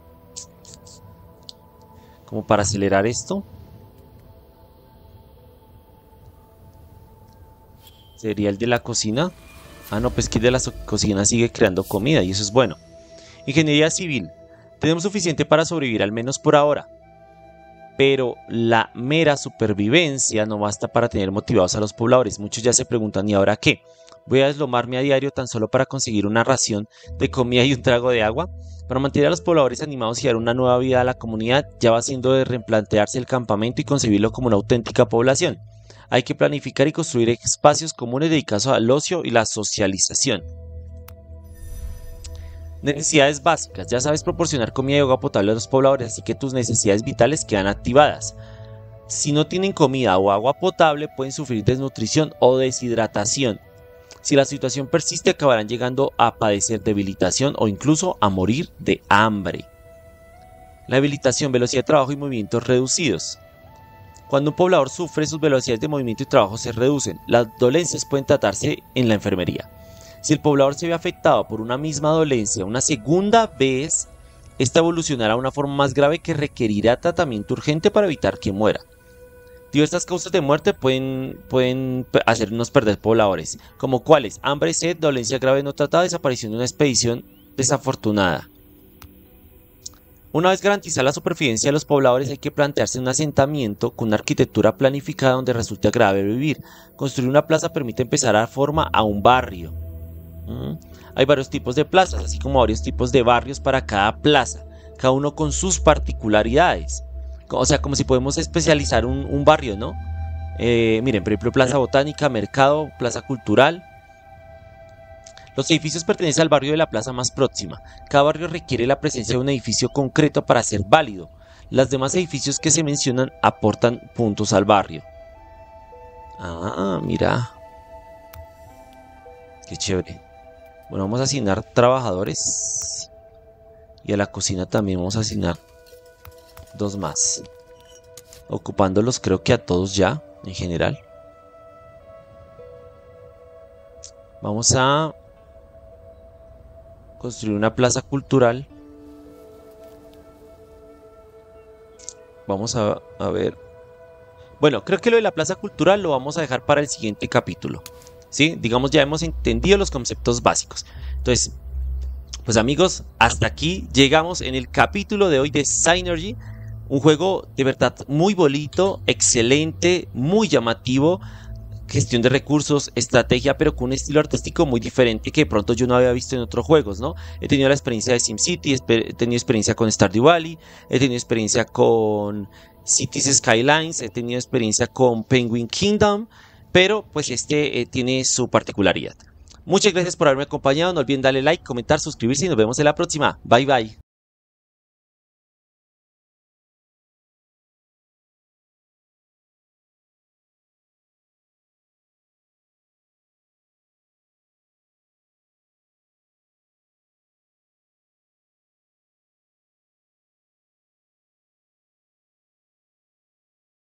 como para acelerar esto. Sería el de la cocina. Ah, no, pues que el de la cocina sigue creando comida y eso es bueno. Ingeniería civil. Tenemos suficiente para sobrevivir, al menos por ahora. Pero la mera supervivencia no basta para tener motivados a los pobladores. Muchos ya se preguntan, ¿y ahora qué? ¿Voy a deslomarme a diario tan solo para conseguir una ración de comida y un trago de agua? Para mantener a los pobladores animados y dar una nueva vida a la comunidad, ya va siendo de replantearse el campamento y concebirlo como una auténtica población. Hay que planificar y construir espacios comunes dedicados al ocio y la socialización. Necesidades básicas. Ya sabes proporcionar comida y agua potable a los pobladores, así que tus necesidades vitales quedan activadas. Si no tienen comida o agua potable, pueden sufrir desnutrición o deshidratación. Si la situación persiste, acabarán llegando a padecer debilitación o incluso a morir de hambre. La debilitación, velocidad de trabajo y movimientos reducidos. Cuando un poblador sufre, sus velocidades de movimiento y trabajo se reducen. Las dolencias pueden tratarse en la enfermería. Si el poblador se ve afectado por una misma dolencia una segunda vez, esta evolucionará a una forma más grave que requerirá tratamiento urgente para evitar que muera. Diversas causas de muerte pueden hacernos perder pobladores, como cuáles: hambre, sed, dolencia grave no tratada, desaparición de una expedición desafortunada. Una vez garantizada la supervivencia de los pobladores, hay que plantearse un asentamiento con una arquitectura planificada donde resulte agradable vivir. Construir una plaza permite empezar a dar forma a un barrio. Hay varios tipos de plazas, así como varios tipos de barrios para cada plaza, cada uno con sus particularidades. O sea, como si podemos especializar un barrio, ¿no? Miren, por ejemplo, plaza botánica, mercado, plaza cultural. Los edificios pertenecen al barrio de la plaza más próxima. Cada barrio requiere la presencia de un edificio concreto para ser válido. Los demás edificios que se mencionan aportan puntos al barrio. Ah, mira. Qué chévere. Bueno, vamos a asignar trabajadores. Y a la cocina también vamos a asignar 2 más. Ocupándolos creo que a todos ya, en general. Vamos a construir una plaza cultural. Vamos a ver. Bueno, creo que lo de la plaza cultural lo vamos a dejar para el siguiente capítulo. ¿Sí? Digamos, ya hemos entendido los conceptos básicos. Entonces, pues amigos, hasta aquí llegamos en el capítulo de hoy de Psynergy. Un juego de verdad muy bonito, excelente, muy llamativo. Gestión de recursos, estrategia, pero con un estilo artístico muy diferente que de pronto yo no había visto en otros juegos, ¿no? He tenido la experiencia de SimCity, he tenido experiencia con Stardew Valley, he tenido experiencia con Cities Skylines, he tenido experiencia con Penguin Kingdom, pero pues este tiene su particularidad. Muchas gracias por haberme acompañado, no olviden darle like, comentar, suscribirse y nos vemos en la próxima. Bye bye.